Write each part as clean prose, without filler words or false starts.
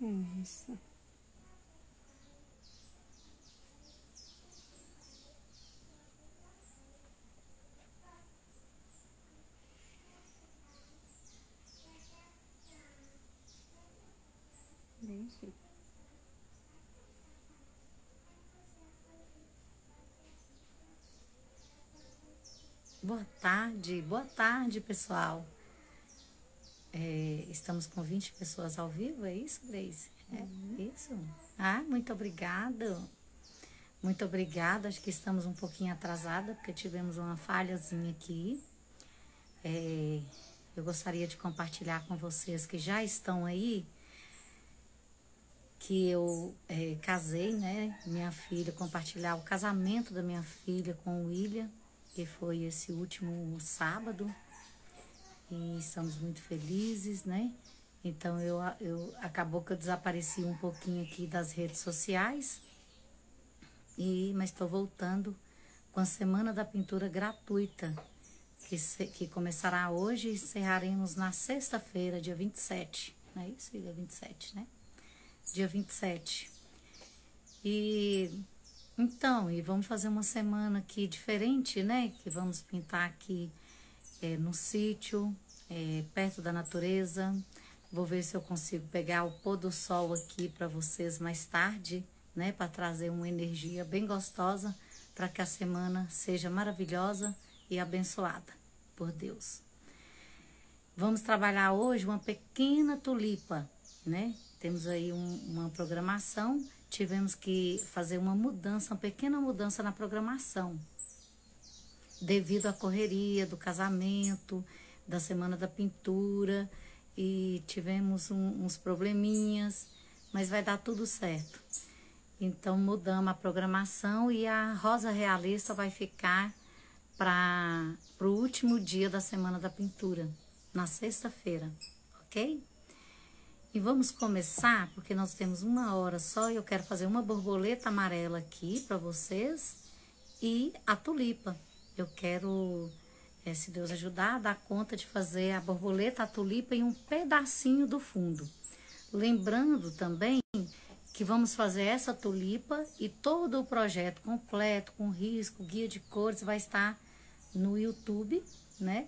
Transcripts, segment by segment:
Isso. Isso. Boa tarde, pessoal. Estamos com 20 pessoas ao vivo, é isso, Grace? Isso? Ah, muito obrigada. Muito obrigada, acho que estamos um pouquinho atrasada, porque tivemos uma falhazinha aqui. Eu gostaria de compartilhar com vocês que já estão aí, que eu casei, né? Minha filha, compartilhar o casamento da minha filha com o William, que foi esse último sábado, e estamos muito felizes, né? Então, acabou que eu desapareci um pouquinho aqui das redes sociais, mas estou voltando com a Semana da Pintura gratuita, que começará hoje e encerraremos na sexta-feira, dia 27, não é isso? Dia 27, né? Dia 27. Então, vamos fazer uma semana aqui diferente, né? Que vamos pintar aqui no sítio, perto da natureza. Vou ver se eu consigo pegar o pôr do sol aqui para vocês mais tarde, né? Para trazer uma energia bem gostosa para que a semana seja maravilhosa e abençoada por Deus. Vamos trabalhar hoje uma pequena tulipa, né? Temos aí uma programação. Tivemos que fazer uma pequena mudança na programação, devido à correria do casamento, da Semana da Pintura, e tivemos uns probleminhas, mas vai dar tudo certo. Então mudamos a programação e a Rosa Realista vai ficar para o último dia da Semana da Pintura, na sexta-feira, ok? E vamos começar, porque nós temos 1 hora só e eu quero fazer uma borboleta amarela aqui para vocês e a tulipa. Eu quero, se Deus ajudar, dar conta de fazer a borboleta, a tulipa e um pedacinho do fundo. Lembrando também que vamos fazer essa tulipa e todo o projeto completo, com risco, guia de cores, vai estar no YouTube, né?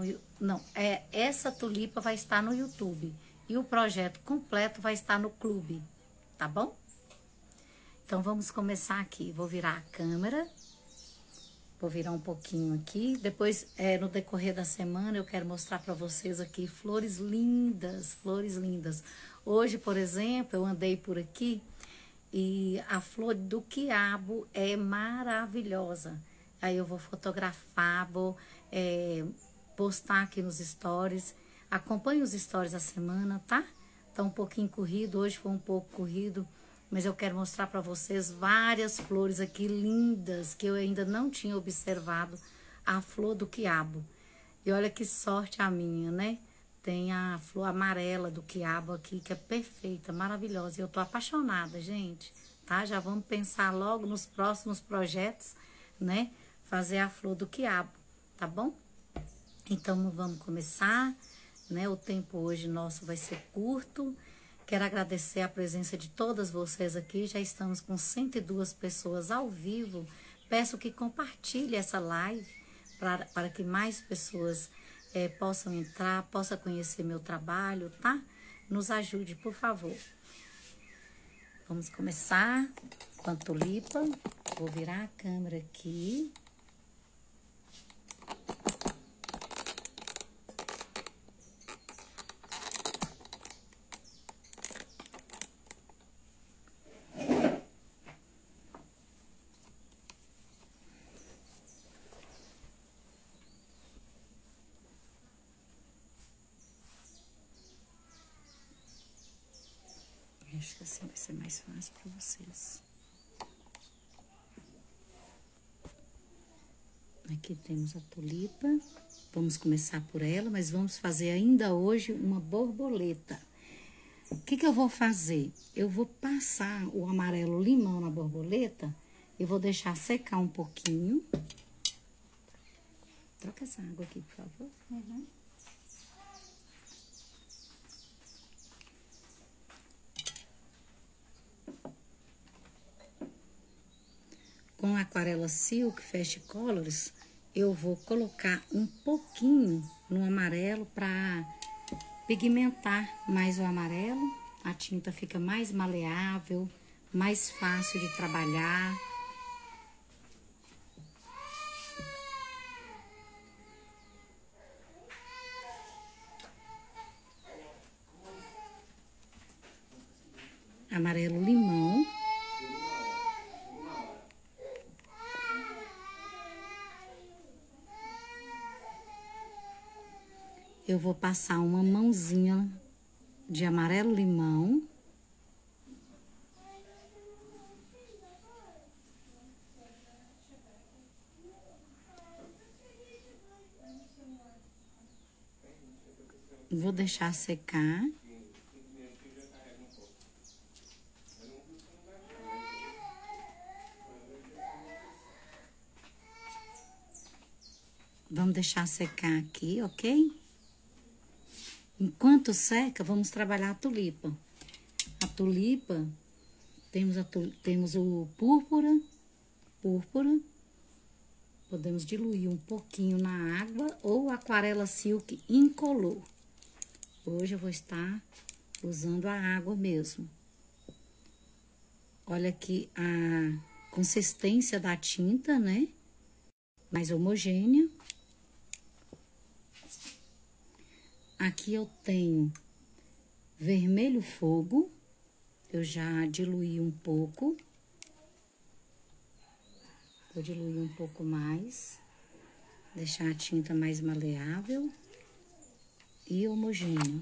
Essa tulipa vai estar no YouTube. E o projeto completo vai estar no clube, tá bom? Então, vamos começar aqui. Vou virar a câmera. Vou virar um pouquinho aqui. Depois, no decorrer da semana, eu quero mostrar para vocês aqui flores lindas, flores lindas. Hoje, por exemplo, eu andei por aqui e a flor do quiabo é maravilhosa. Aí eu vou fotografar, vou postar aqui nos stories. Acompanhe os stories da semana, tá? Tá um pouquinho corrido, hoje foi um pouco corrido, mas eu quero mostrar para vocês várias flores aqui lindas que eu ainda não tinha observado a flor do quiabo. E olha que sorte a minha, né? Tem a flor amarela do quiabo aqui, que é perfeita, maravilhosa. E eu tô apaixonada, gente, tá? Já vamos pensar logo nos próximos projetos, né? Fazer a flor do quiabo, tá bom? Então, vamos começar, né? O tempo hoje nosso vai ser curto. Quero agradecer a presença de todas vocês aqui. Já estamos com 102 pessoas ao vivo. Peço que compartilhe essa live para que mais pessoas possam entrar, possam conhecer meu trabalho, tá? Nos ajude, por favor. Vamos começar com a tulipa. Vou virar a câmera aqui. Acho que assim vai ser mais fácil para vocês. Aqui temos a tulipa. Vamos começar por ela, mas vamos fazer ainda hoje uma borboleta. O que eu vou fazer? Eu vou passar o amarelo limão na borboleta e vou deixar secar um pouquinho. Troca essa água aqui, por favor. com a aquarela Silk Fast Colors, eu vou colocar um pouquinho no amarelo para pigmentar mais o amarelo. A tinta fica mais maleável, mais fácil de trabalhar. Amarelo limão. Eu vou passar uma mãozinha de amarelo limão. Vou deixar secar. Vamos deixar secar aqui, ok? Enquanto seca, vamos trabalhar a tulipa. A tulipa, temos o púrpura. Podemos diluir um pouquinho na água ou aquarela silk incolor. Hoje eu vou estar usando a água mesmo. Olha aqui a consistência da tinta, né? Mais homogênea. Aqui eu tenho vermelho fogo. Eu já diluí um pouco. Vou diluir um pouco mais. Deixar a tinta mais maleável e homogênea.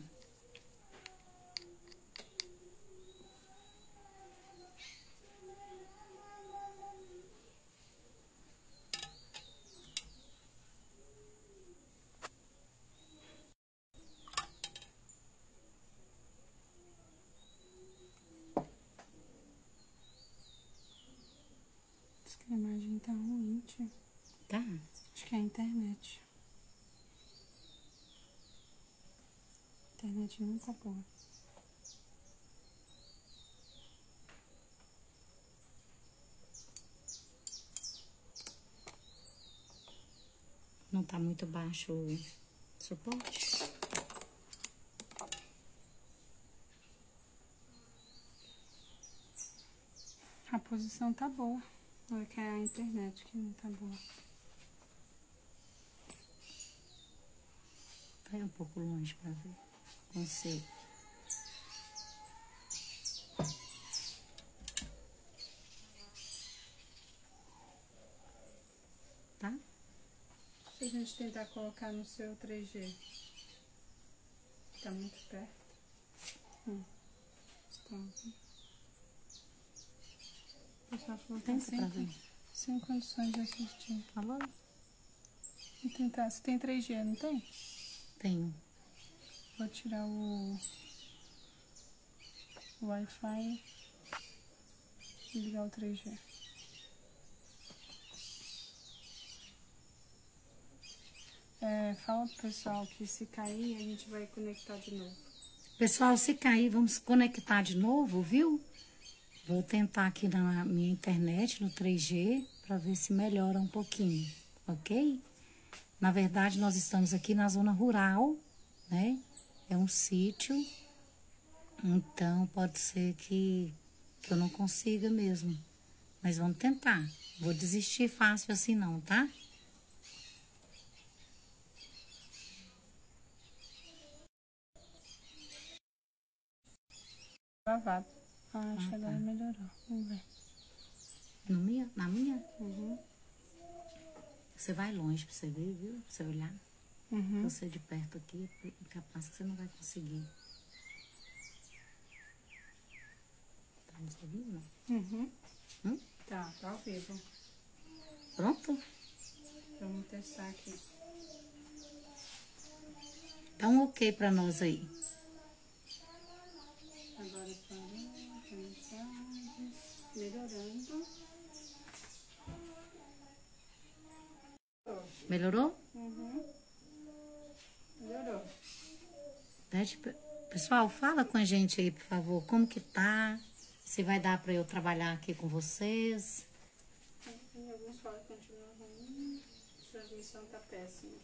Acho que a imagem tá ruim, tia. Tá? Acho que é a internet. A internet não tá boa. Não tá muito baixo o suporte? A posição tá boa. É que é a internet que não tá boa. Vai um pouco longe pra ver. Consigo. Tá? Se a gente tentar colocar no seu 3G, tá muito perto. Pronto. O pessoal falou que Tenta pra ver. sem condições de assistir. Falou? Vou tentar. Você tem 3G, não tem? Tenho. Vou tirar o Wi-Fi e ligar o 3G. Fala pro pessoal que se cair, a gente vai conectar de novo. Pessoal, se cair, vamos conectar de novo, viu? Vou tentar aqui na minha internet, no 3G, para ver se melhora um pouquinho, ok? Na verdade, nós estamos aqui na zona rural, né? É um sítio, então pode ser que eu não consiga mesmo. Mas vamos tentar. Vou desistir fácil assim não, tá? Gravado. Acho que agora melhorou. Vamos ver. Na minha? Uhum. Você vai longe pra você ver, viu? Pra você olhar. Uhum. Você de perto aqui, é capaz que você não vai conseguir. Tá nos ouvindo, não? Uhum. Tá ao vivo. Pronto? Vamos testar aqui. Dá um ok pra nós aí. Agora para mensagens. Melhorando. Melhorou? Uhum. Melhorou. Pessoal, fala com a gente aí, por favor, como que tá? Se vai dar pra eu trabalhar aqui com vocês. transmissão tá péssima.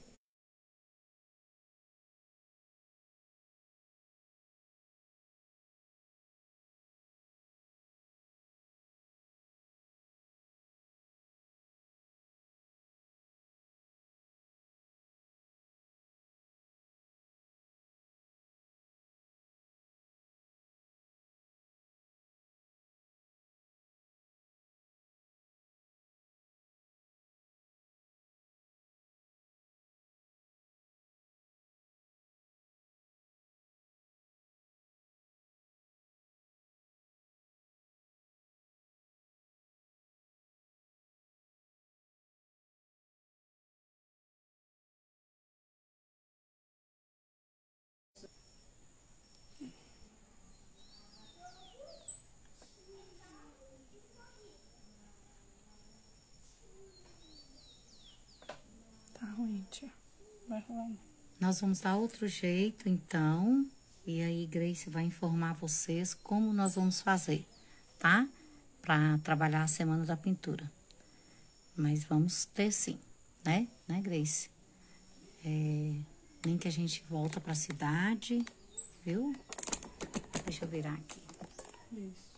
Tá ruim, tia. Vai rolando. Nós vamos dar outro jeito, então. E aí, Grace vai informar vocês como nós vamos fazer, tá? Pra trabalhar a semana da pintura. Mas vamos ter sim, né? Né, Grace? Nem que a gente volta pra cidade, viu? Deixa eu virar aqui. Isso.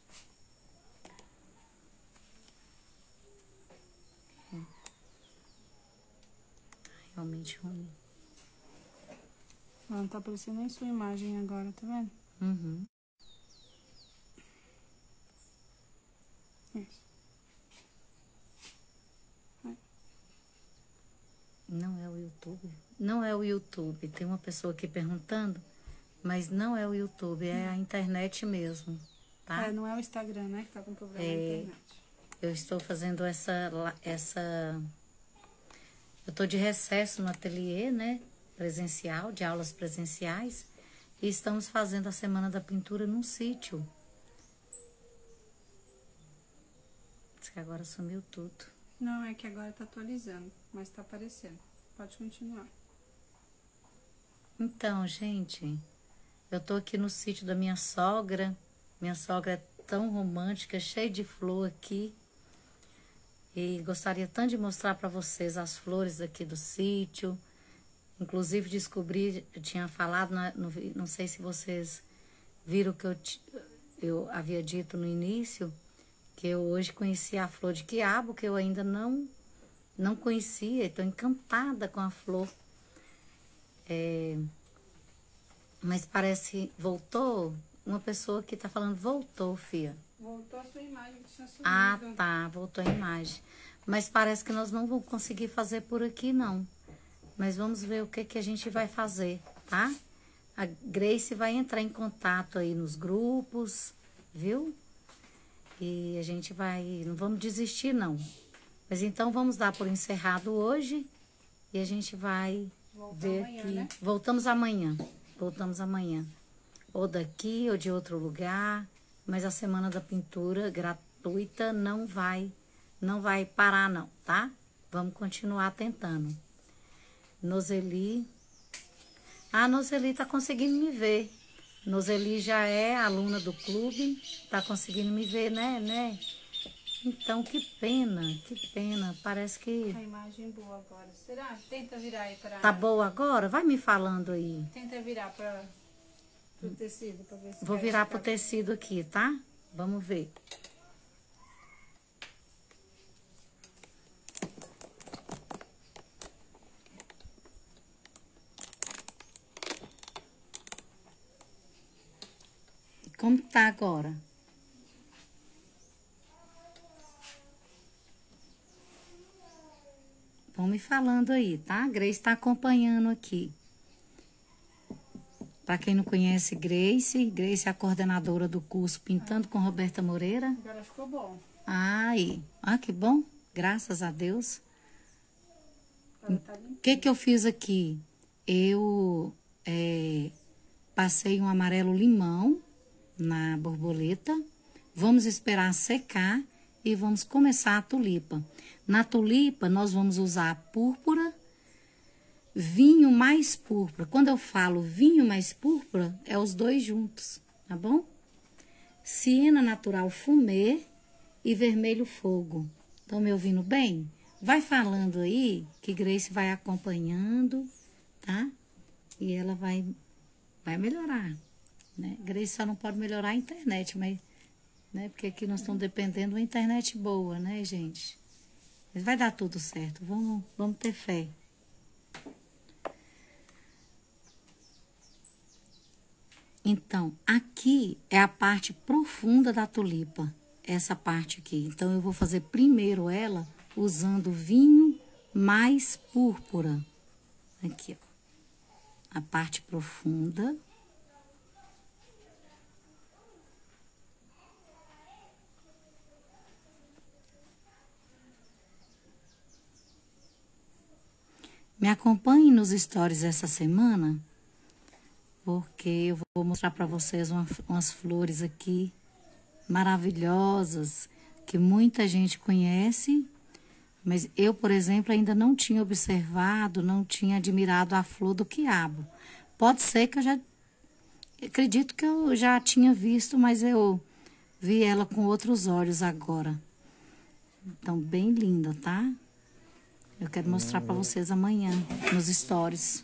Realmente ruim. Não tá aparecendo nem sua imagem agora, tá vendo? Uhum. Isso. Não é o YouTube? Não é o YouTube. Tem uma pessoa aqui perguntando, mas não é o YouTube, é a internet mesmo, tá? Não é o Instagram, né, que tá com problema na internet. Eu estou fazendo eu tô de recesso no ateliê, né? Presencial, de aulas presenciais. E estamos fazendo a Semana da Pintura num sítio. Diz que agora sumiu tudo. Não, é que agora tá atualizando, mas tá aparecendo. Pode continuar. Então, gente, eu tô aqui no sítio da minha sogra. Minha sogra é tão romântica, cheia de flor aqui. E gostaria tanto de mostrar para vocês as flores aqui do sítio. Inclusive, descobri, eu tinha falado, não sei se vocês viram que eu havia dito no início, que eu hoje conheci a flor de quiabo, que eu ainda não conhecia. Estou encantada com a flor. Mas parece, voltou, uma pessoa que está falando, voltou, Fia. Voltou a sua imagem que tinha sumido. Ah, tá, voltou a imagem. Mas parece que nós não vamos conseguir fazer por aqui, não. Mas vamos ver o que a gente vai fazer, tá? A Grace vai entrar em contato aí nos grupos, viu? E a gente não vamos desistir, não. Mas então vamos dar por encerrado hoje e a gente vai ver amanhã, aqui. né? Voltamos amanhã. Ou daqui ou de outro lugar. Mas a Semana da Pintura gratuita não vai parar, não, tá? Vamos continuar tentando. Nozeli. A Nozeli tá conseguindo me ver. Nozeli já é aluna do clube, tá conseguindo me ver, né? Então, que pena. Parece que... A imagem boa agora. Será? Tenta virar aí para... Tá boa agora? Vai me falando aí. Tenta virar para o tecido, para ver se... Vou virar pro tecido aqui, tá? Vamos ver. Como tá agora? Vão me falando aí, tá? A Grace tá acompanhando aqui. Para quem não conhece Grace é a coordenadora do curso Pintando com Roberta Moreira. Agora ficou bom. Aí, que bom. Graças a Deus. Agora tá O que eu fiz aqui? Eu passei um amarelo limão na borboleta. Vamos esperar secar e vamos começar a tulipa. Na tulipa, nós vamos usar púrpura, vinho mais púrpura. Quando eu falo vinho mais púrpura, é os dois juntos, tá bom? Siena natural fumê e vermelho fogo. Estão me ouvindo bem? Vai falando aí que Grace vai acompanhando, tá? E ela vai melhorar, né? Grace só não pode melhorar a internet, mas, né? Porque aqui nós estamos dependendo de uma internet boa, né, gente? Mas vai dar tudo certo, vamos ter fé. Então, aqui é a parte profunda da tulipa, essa parte aqui. Então, eu vou fazer primeiro ela usando vinho mais púrpura. Aqui, ó. A parte profunda. Me acompanhe nos stories essa semana, porque eu vou mostrar para vocês umas flores aqui maravilhosas, que muita gente conhece, mas eu, por exemplo, ainda não tinha observado, não tinha admirado a flor do quiabo. Pode ser que acredito que eu já tinha visto, mas eu vi ela com outros olhos agora. Então, bem linda, tá? Eu quero mostrar para vocês amanhã, nos stories.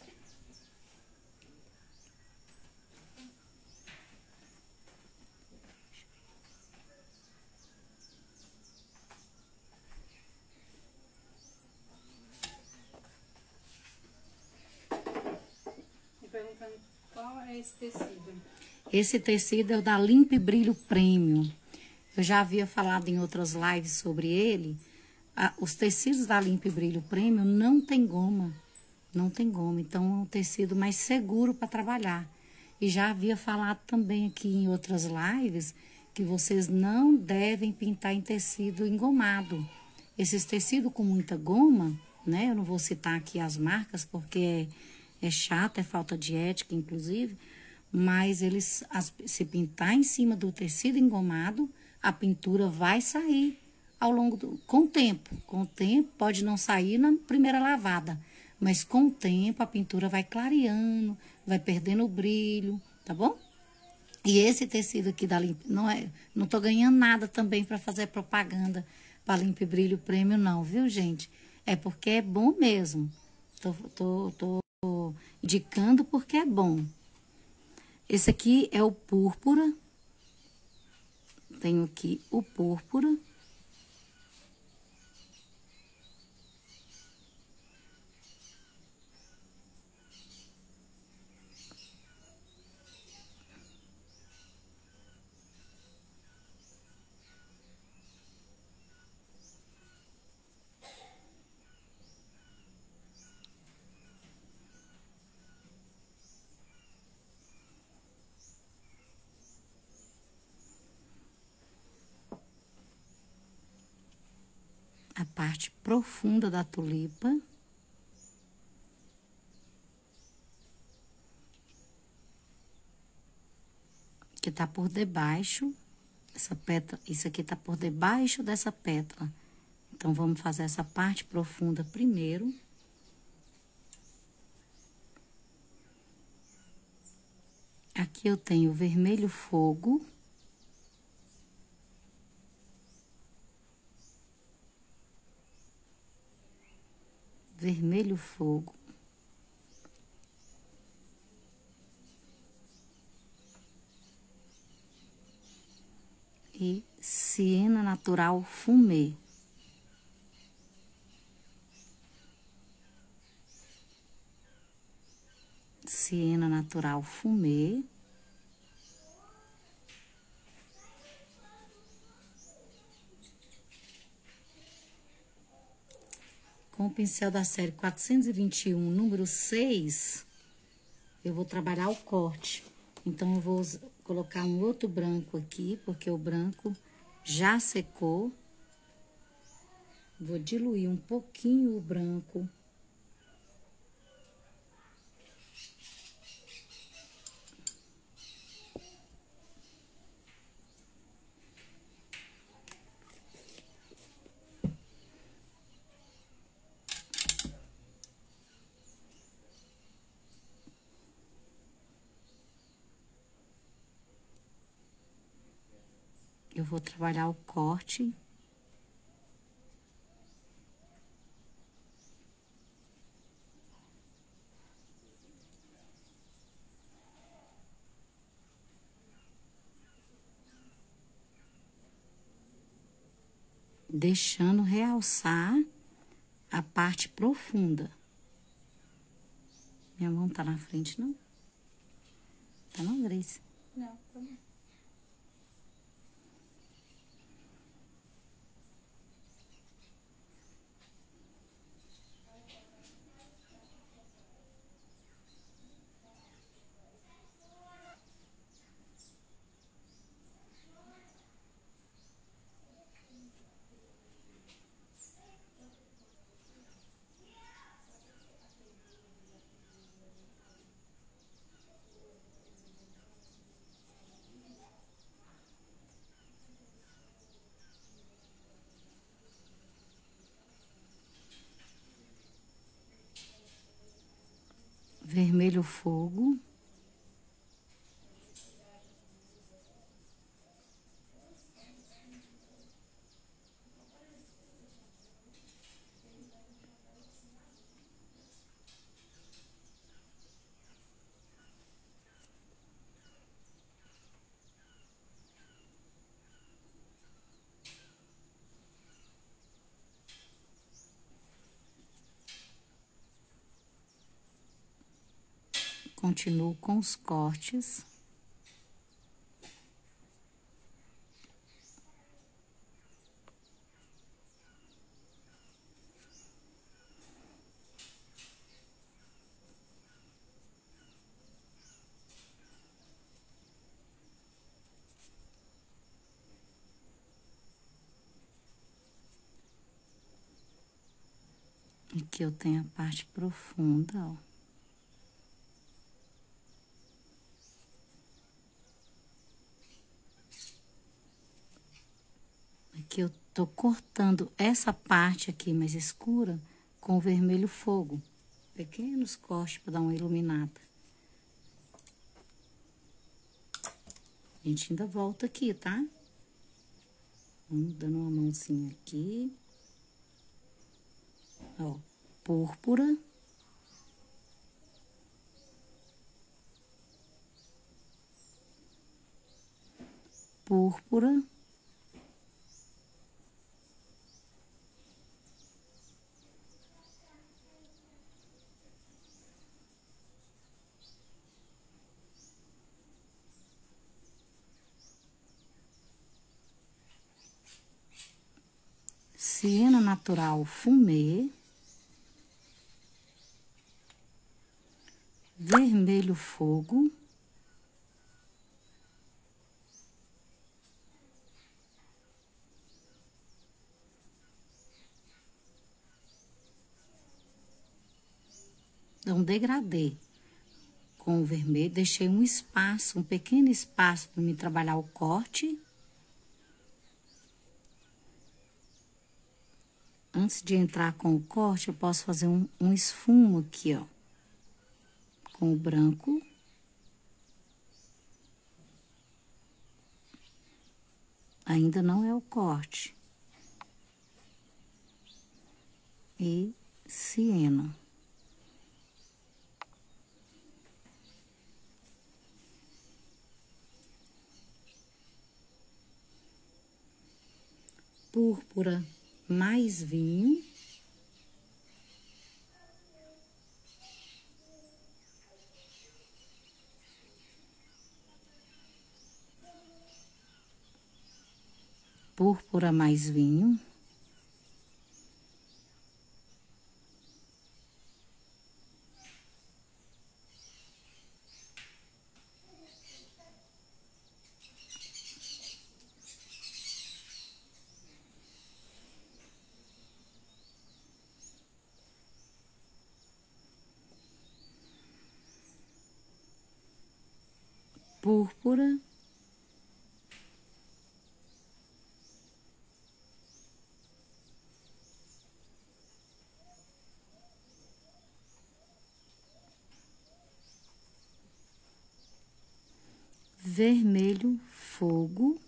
Me perguntando qual é esse tecido. Esse tecido é o da Limpe Brilho Premium. Eu já havia falado em outras lives sobre ele. Os tecidos da Limpe Brilho Premium não tem goma. Não tem goma. Então, é um tecido mais seguro para trabalhar. E já havia falado também aqui em outras lives que vocês não devem pintar em tecido engomado. Esses tecidos com muita goma, né? Eu não vou citar aqui as marcas porque é chato, é falta de ética, inclusive. Mas se pintar em cima do tecido engomado, a pintura vai sair com o tempo. Com o tempo, pode não sair na primeira lavada, mas com o tempo a pintura vai clareando, vai perdendo o brilho, tá bom? E esse tecido aqui da Limpe, não tô ganhando nada também para fazer propaganda para Limpe Brilho Premium não, viu, gente? É porque é bom mesmo. Tô indicando porque é bom. Esse aqui é o púrpura. Tenho aqui o púrpura. A parte profunda da tulipa. Que tá por debaixo, essa pétala, isso aqui tá por debaixo dessa pétala. Então, vamos fazer essa parte profunda primeiro. Aqui eu tenho vermelho fogo. Vermelho fogo. E siena natural fumê. Siena natural fumê. Com o pincel da série 421, número 6, eu vou trabalhar o corte. Então, eu vou colocar um outro branco aqui, porque o branco já secou. Vou diluir um pouquinho o branco. Eu vou trabalhar o corte. deixando realçar a parte profunda. Minha mão tá na frente, não? Tá não, Grace? Não, tá bom. Vermelho fogo. Continuo com os cortes. Aqui eu tenho a parte profunda, ó. Aqui eu tô cortando essa parte aqui mais escura com o vermelho fogo. Pequenos cortes para dar uma iluminada. A gente ainda volta aqui, tá? Vamos dando uma mãozinha aqui. Ó, púrpura. Púrpura. Siena natural fumê. Vermelho fogo. Um degradê com o vermelho, deixei um espaço, um pequeno espaço para me trabalhar o corte. Antes de entrar com o corte, eu posso fazer um esfumo aqui, ó, com o branco. Ainda não é o corte. E siena. Púrpura mais vinho. Púrpura mais vinho. Púrpura. Vermelho fogo.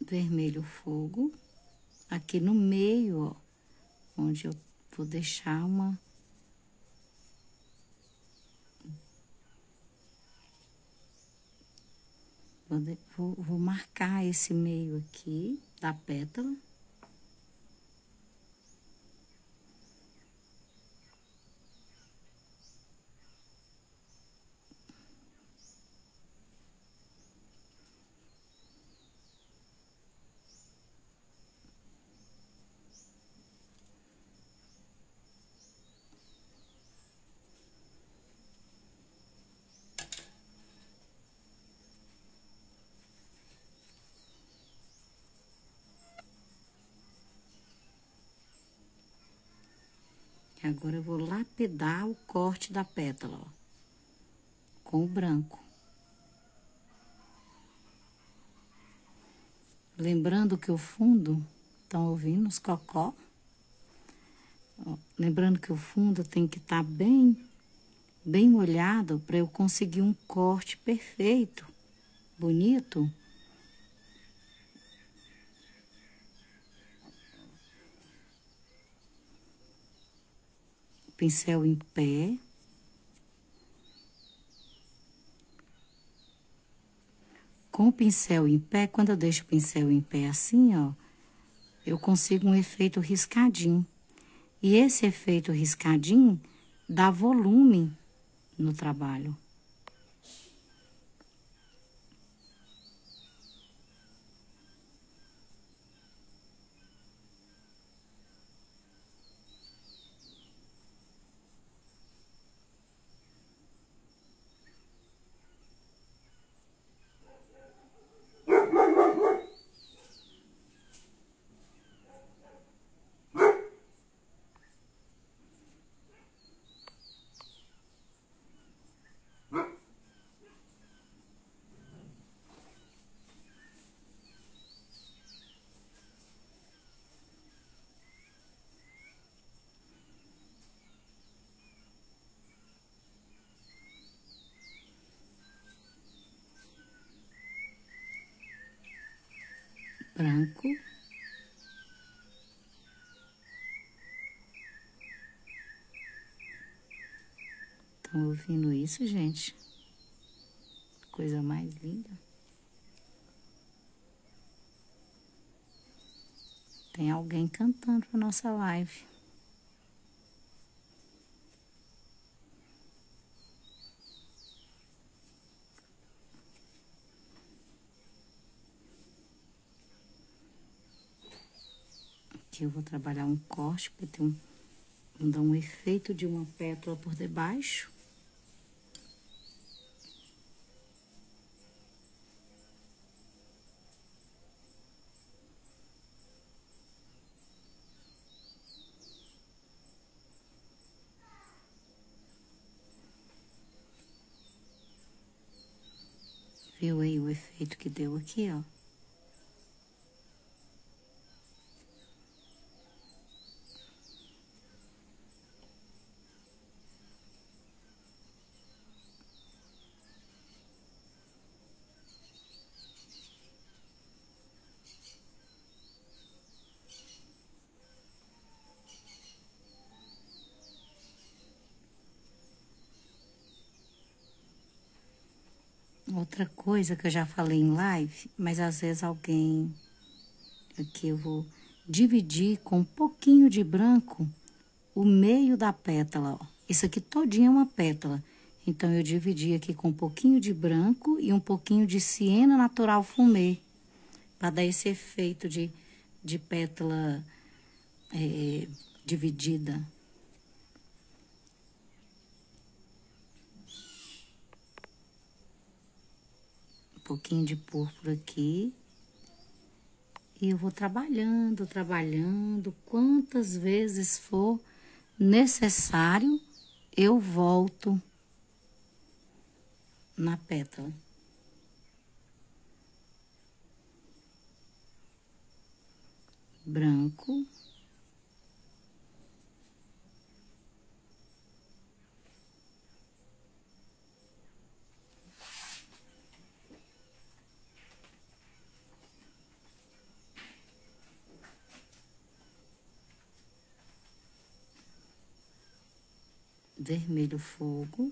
vermelho fogo, aqui no meio, ó, onde eu vou deixar uma... Vou marcar esse meio aqui da pétala. Agora eu vou lapidar o corte da pétala, ó, com o branco. Lembrando que o fundo, estão ouvindo os cocó? Ó, lembrando que o fundo tem que estar bem molhado para eu conseguir um corte perfeito, bonito. Pincel em pé. Com o pincel em pé, quando eu deixo o pincel em pé assim, ó, eu consigo um efeito riscadinho. E esse efeito riscadinho dá volume no trabalho. Branco. Estão ouvindo isso, gente? Coisa mais linda. Tem alguém cantando na nossa live. Aqui eu vou trabalhar um corte para ter vou dar um efeito de uma pétala por debaixo. Viu aí o efeito que deu aqui, ó? Outra coisa que eu já falei em live, mas às vezes alguém... Aqui eu vou dividir com um pouquinho de branco o meio da pétala, ó. Isso aqui todinho é uma pétala. Então, eu dividi aqui com um pouquinho de branco e um pouquinho de siena natural fumê, para dar esse efeito de pétala dividida. Um pouquinho de púrpura aqui. E eu vou trabalhando, trabalhando. Quantas vezes for necessário, eu volto na pétala. Branco. vermelho fogo.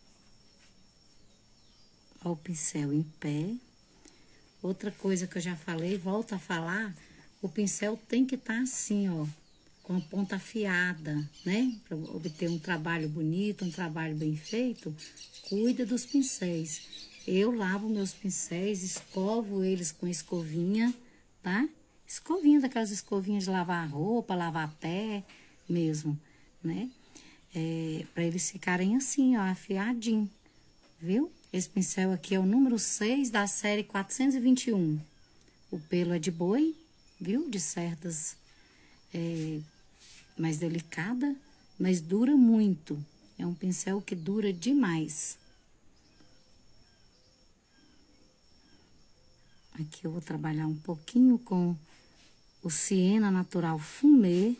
Ó, o pincel em pé. Outra coisa que eu já falei, volto a falar, o pincel tem que estar assim, ó, com a ponta afiada, né? Para obter um trabalho bonito, um trabalho bem feito, cuida dos pincéis. Eu lavo meus pincéis, escovo eles com escovinha, tá? Escovinha, daquelas escovinhas de lavar roupa, lavar pé mesmo, né? Para eles ficarem assim, ó, afiadinho, viu? Esse pincel aqui é o número 6 da série 421. O pelo é de boi, viu? De cerdas mais delicada, mas dura muito. É um pincel que dura demais. Aqui eu vou trabalhar um pouquinho com o Siena Natural Fumê.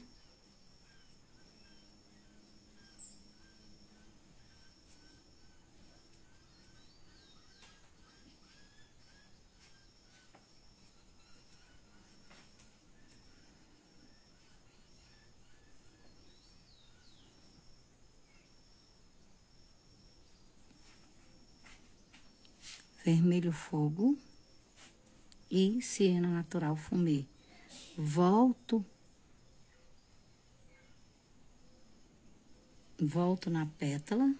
Vermelho fogo e Siena Natural Fumê. Volto na pétala.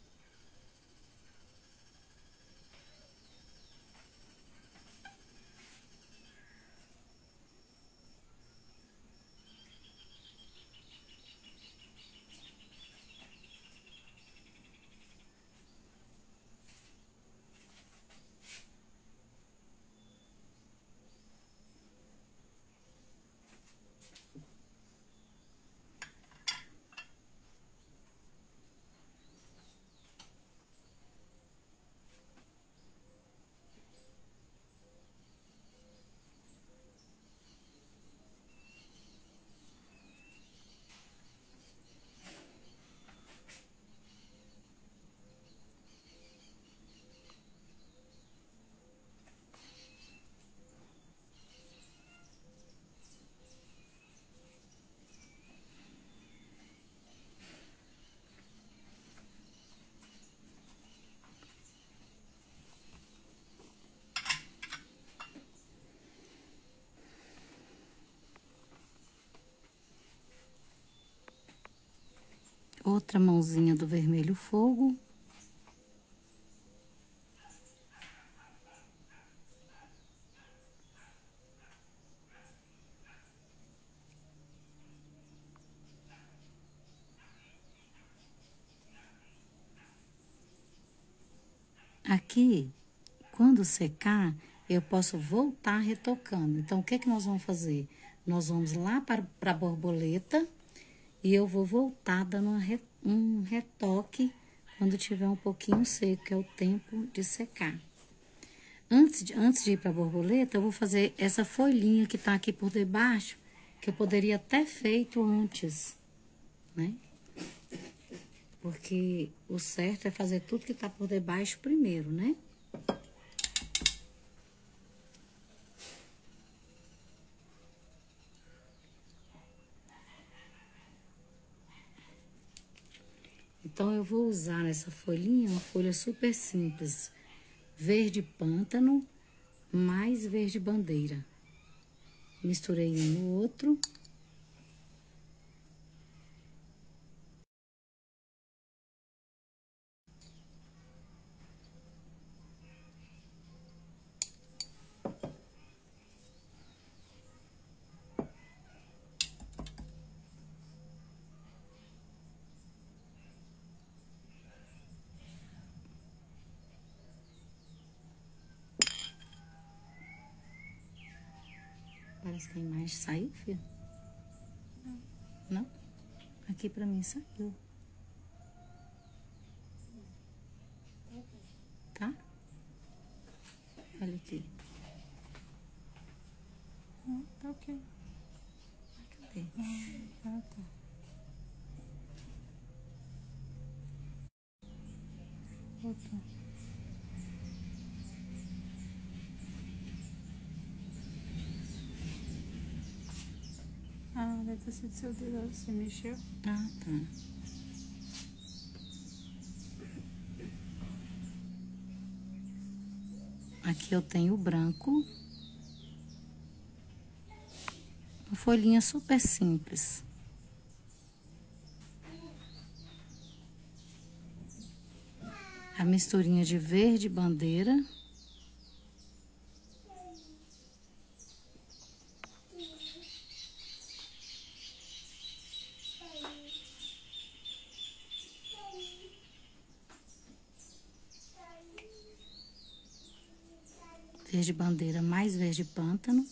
Outra mãozinha do vermelho fogo. Aqui, quando secar, eu posso voltar retocando. Então, o que que nós vamos fazer? Nós vamos lá para a borboleta e eu vou voltar dando um retoque quando tiver um pouquinho seco, que é o tempo de secar. Antes de ir para a borboleta, eu vou fazer essa folhinha que tá aqui por debaixo, que eu poderia até feito antes, né? Porque o certo é fazer tudo que tá por debaixo primeiro, né? Então, eu vou usar nessa folhinha uma folha super simples. Verde pântano mais verde bandeira. Misturei um no outro. Parece que a imagem saiu, filho. Não? Aqui pra mim saiu. Tá? Olha aqui. Não, tá ok. Cadê? Ah, tá. Voltou. Ah, deve ter sido seu dedo, você mexeu. Ah, tá. Aqui eu tenho o branco. Uma folhinha super simples. A misturinha de verde bandeira. Verde bandeira mais verde pântano.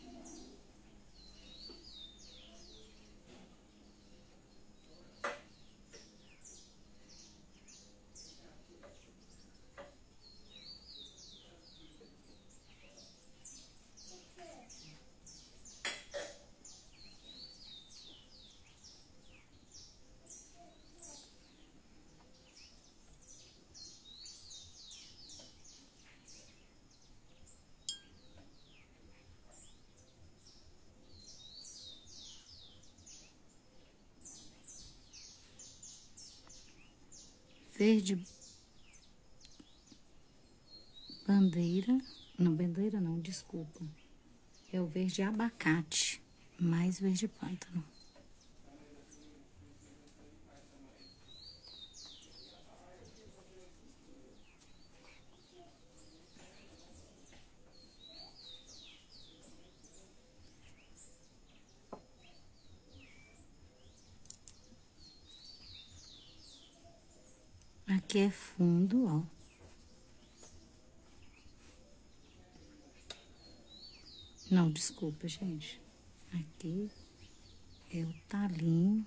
Verde bandeira, não, bandeira não, desculpa. É o verde abacate, mais verde pântano. Aqui é fundo, ó. Não, desculpa, gente. Aqui é o talinho.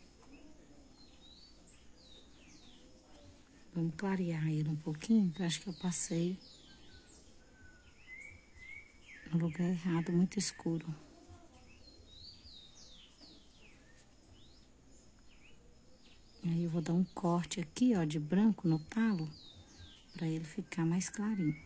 Vamos clarear ele um pouquinho, que eu acho que eu passei no lugar errado, muito escuro. Aí eu vou dar um corte aqui, ó, de branco no talo, pra ele ficar mais clarinho.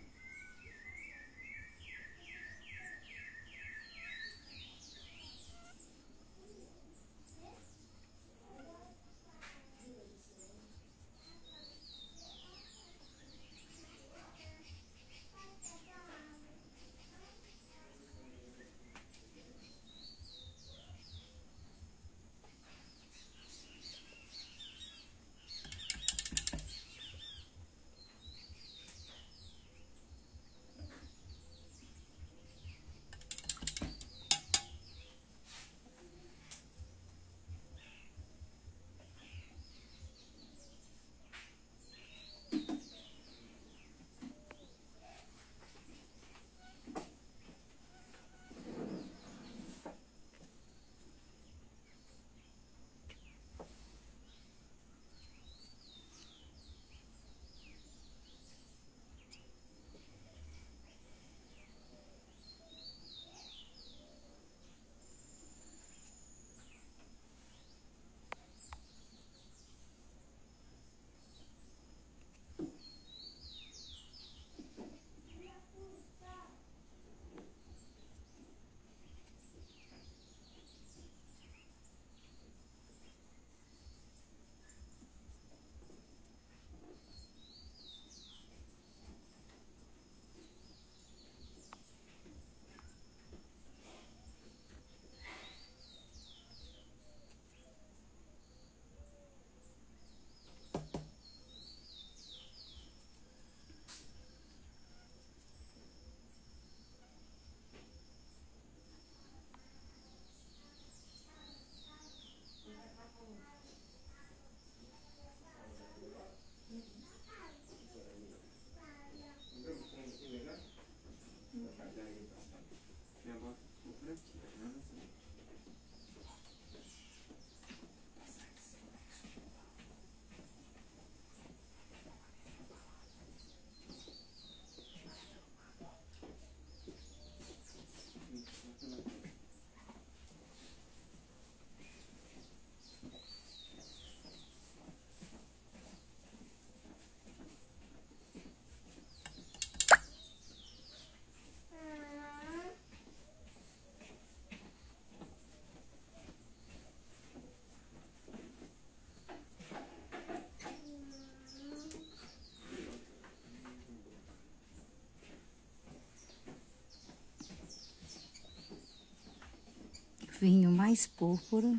vinho mais púrpura.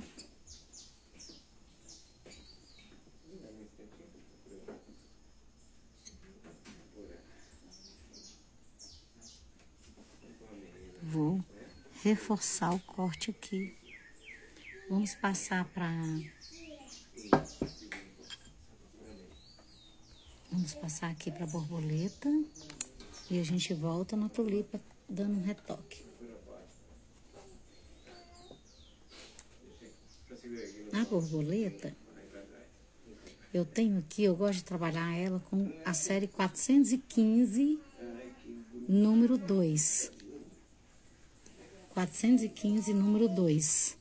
Vou reforçar o corte aqui. Vamos passar para... Vamos passar aqui para borboleta. E a gente volta na tulipa dando um retoque. A borboleta, eu tenho aqui, eu gosto de trabalhar ela com a série 415, número 2. 415, número 2.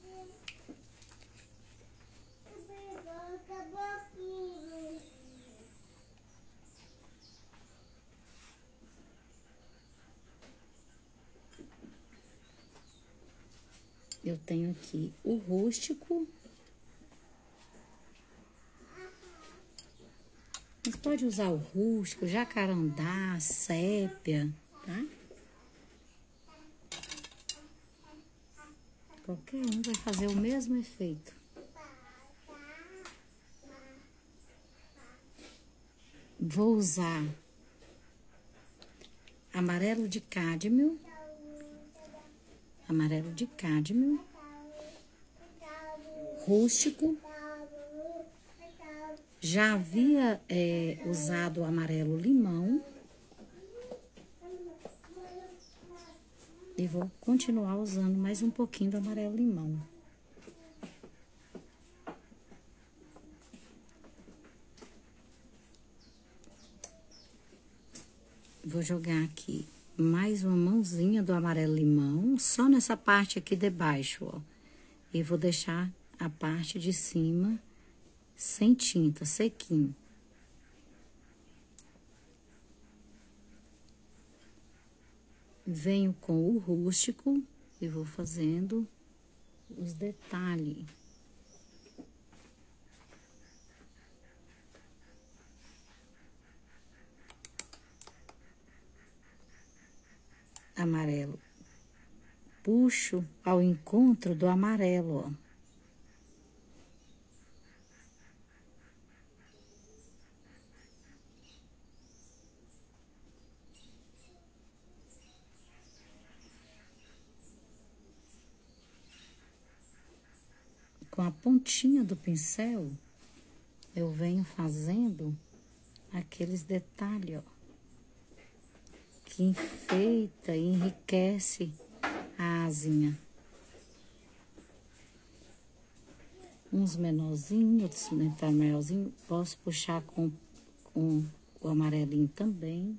Eu tenho aqui o rústico. Você pode usar o rústico, jacarandá, sépia, tá? Qualquer um vai fazer o mesmo efeito. Vou usar amarelo de cádmio. Amarelo de cádmio. Rústico. Já havia usado o amarelo limão. E vou continuar usando mais um pouquinho do amarelo limão. Vou jogar aqui mais uma mãozinha do amarelo limão, só nessa parte aqui de baixo, ó. E vou deixar a parte de cima sem tinta, sequinho. Venho com o rústico e vou fazendo os detalhes. Amarelo. Puxo ao encontro do amarelo, ó. Com a pontinha do pincel, eu venho fazendo aqueles detalhes, ó, que enfeita e enriquece a asinha. Uns menorzinhos, outros menorzinhos. Posso puxar com o amarelinho também.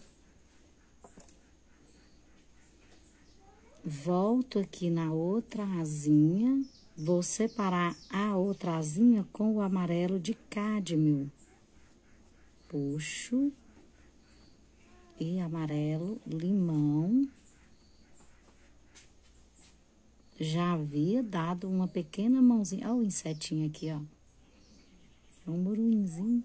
Volto aqui na outra asinha. Vou separar a outra asinha com o amarelo de cádmio. Puxo. E amarelo, limão. Já havia dado uma pequena mãozinha. Olha o insetinho aqui, ó. É um muruinzinho.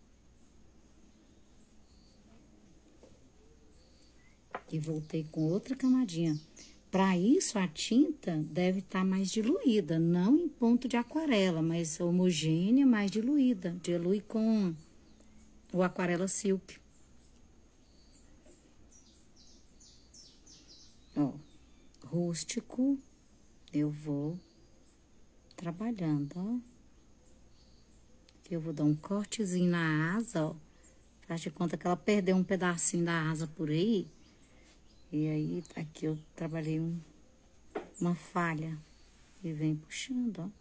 E voltei com outra camadinha. Para isso, a tinta deve estar mais diluída. Não em ponto de aquarela, mas homogênea, mais diluída. Dilui com o aquarela silk. Ó, rústico. Eu vou trabalhando, ó. Aqui eu vou dar um cortezinho na asa, ó. Faz de conta que ela perdeu um pedacinho da asa por aí. E aí, aqui eu trabalhei uma falha. E vem puxando, ó.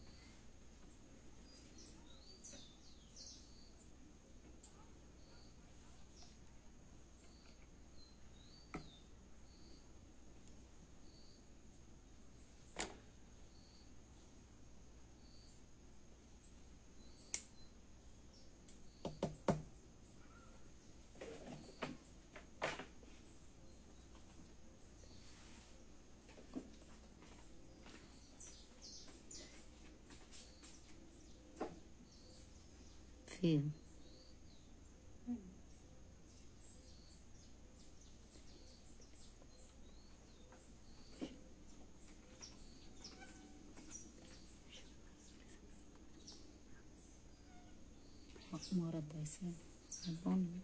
Filho. Uma hora dessa, é bom, né?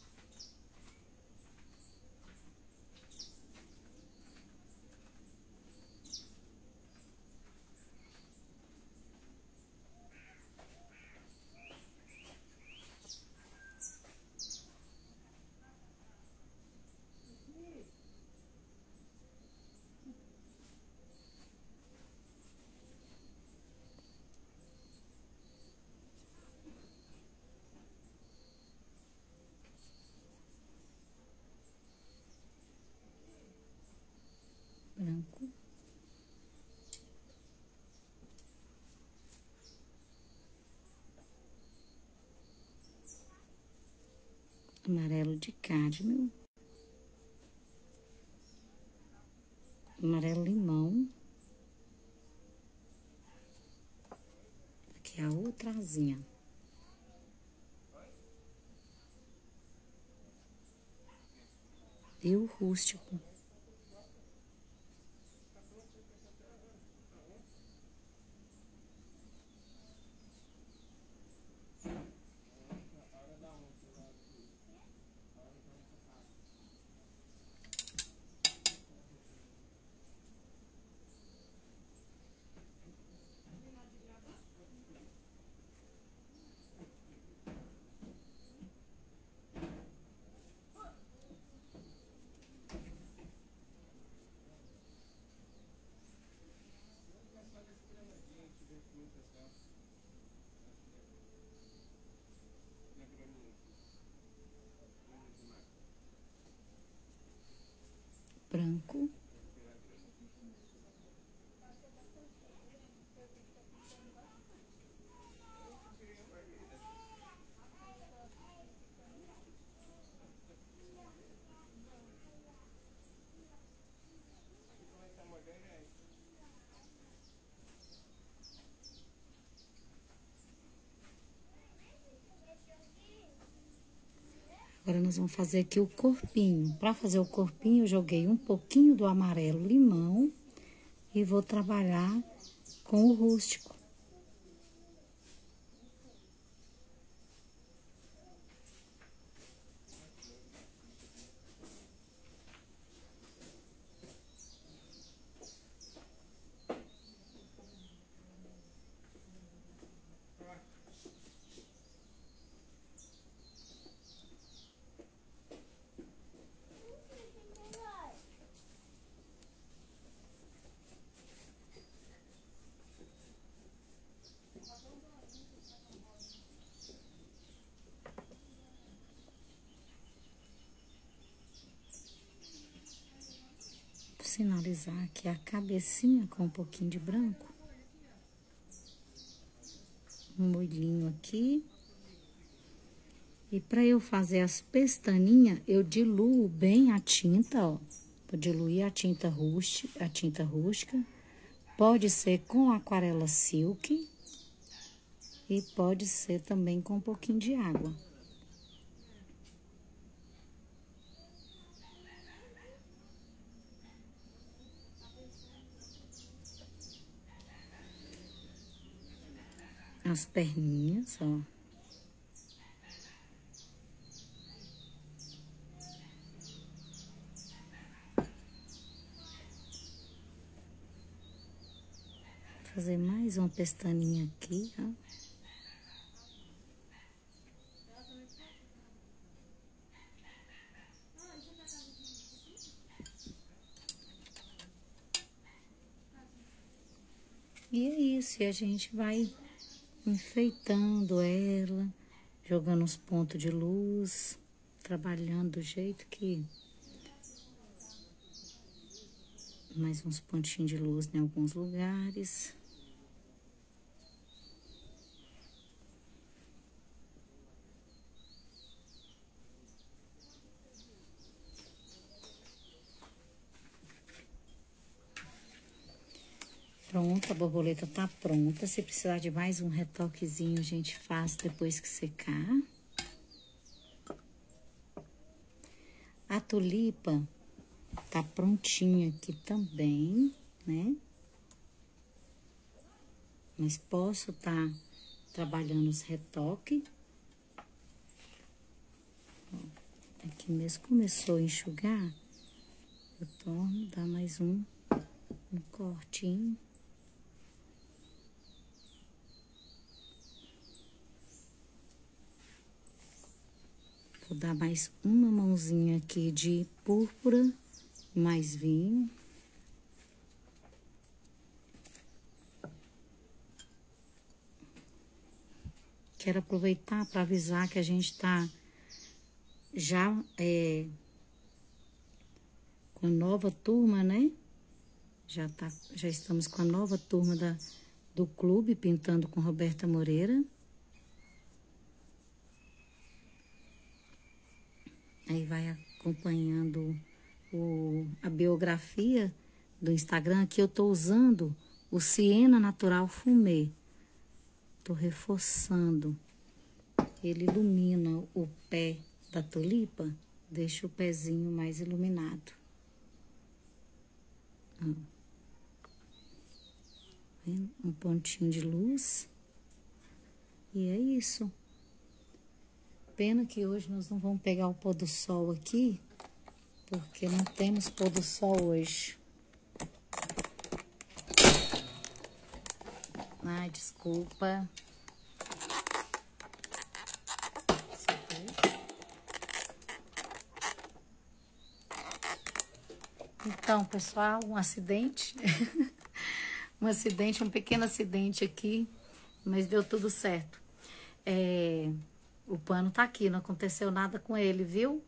Branco. Amarelo de cádmio. Amarelo limão. Aqui é a outra asinha. E o rústico. Branco. Agora, nós vamos fazer aqui o corpinho. Para fazer o corpinho, eu joguei um pouquinho do amarelo limão e vou trabalhar com o rústico. Finalizar aqui a cabecinha com um pouquinho de branco. Um molhinho aqui. E para eu fazer as pestaninhas, eu diluo bem a tinta, ó. Vou diluir a tinta rústica. Pode ser com aquarela silk. E pode ser também com um pouquinho de água. As perninhas, ó. Fazer mais uma pestaninha aqui, ó. E é isso, e a gente vai enfeitando ela, jogando os pontos de luz, trabalhando do jeito que... Mais uns pontinhos de luz em alguns lugares. Pronto, a borboleta tá pronta. Se precisar de mais um retoquezinho, a gente faz depois que secar. A tulipa tá prontinha aqui também, né? Mas posso tá trabalhando os retoques aqui mesmo começou a enxugar, eu torno, dá mais um cortinho. Vou dar mais uma mãozinha aqui de púrpura, mais vinho. Quero aproveitar para avisar que a gente tá já com a nova turma, né? Já estamos com a nova turma do clube Pintando com Roberta Moreira. Aí vai acompanhando a biografia do Instagram. Aqui eu tô usando o Siena Natural Fumê. Tô reforçando. Ele ilumina o pé da tulipa, deixa o pezinho mais iluminado. Um pontinho de luz. E é isso. Pena que hoje nós não vamos pegar o pôr do sol aqui, porque não temos pôr do sol hoje. Ai, desculpa. Então, pessoal, um acidente. Um pequeno acidente aqui, mas deu tudo certo. O pano tá aqui, não aconteceu nada com ele, viu?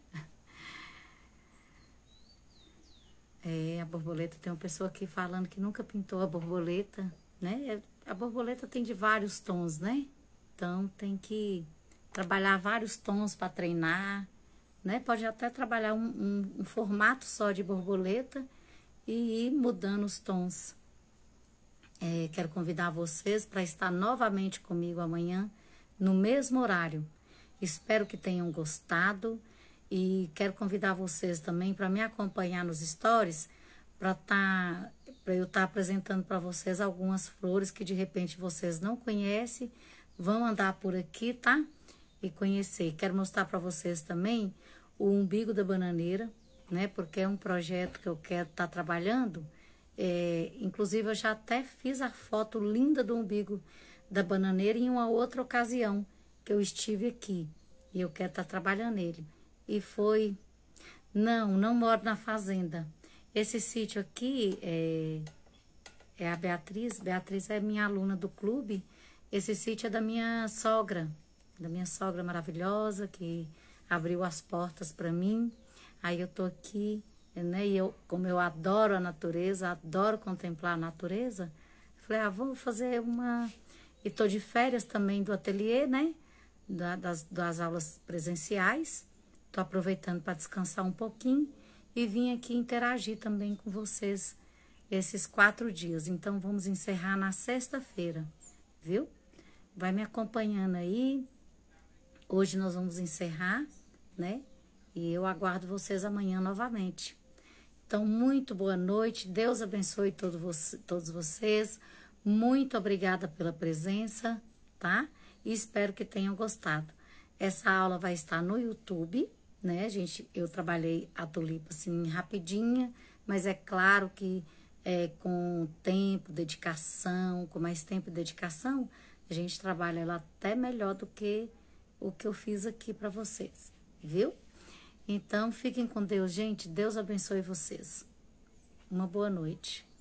A borboleta, tem uma pessoa aqui falando que nunca pintou a borboleta, né? A borboleta tem de vários tons, né? Então, tem que trabalhar vários tons para treinar, né? Pode até trabalhar um formato só de borboleta e ir mudando os tons. Quero convidar vocês para estar novamente comigo amanhã, no mesmo horário. Espero que tenham gostado e quero convidar vocês também para me acompanhar nos stories, para eu estar apresentando para vocês algumas flores que de repente vocês não conhecem, vão andar por aqui, tá? E conhecer. Quero mostrar para vocês também o umbigo da bananeira, né? Porque é um projeto que eu quero estar trabalhando. Inclusive, eu já até fiz a foto linda do umbigo da bananeira em uma outra ocasião que eu estive aqui. E eu quero estar trabalhando nele. E foi... Não moro na fazenda. Esse sítio aqui é a Beatriz. Beatriz é minha aluna do clube. Esse sítio é da minha sogra maravilhosa, que abriu as portas para mim. Aí eu tô aqui, né? E como eu adoro a natureza, adoro contemplar a natureza, falei, vou fazer uma... E tô de férias também do ateliê, né? Das aulas presenciais. Tô aproveitando para descansar um pouquinho e vim aqui interagir também com vocês esses 4 dias. Então, vamos encerrar na sexta-feira, viu? Vai me acompanhando aí. Hoje nós vamos encerrar, né? E eu aguardo vocês amanhã novamente. Então, muito boa noite. Deus abençoe todos vocês. Muito obrigada pela presença, tá? E espero que tenham gostado. Essa aula vai estar no YouTube, né, gente? Eu trabalhei a tulipa assim rapidinha, mas é claro que com tempo, dedicação, com mais tempo e dedicação, a gente trabalha ela até melhor do que o que eu fiz aqui para vocês, viu? Então, fiquem com Deus, gente. Deus abençoe vocês. Uma boa noite.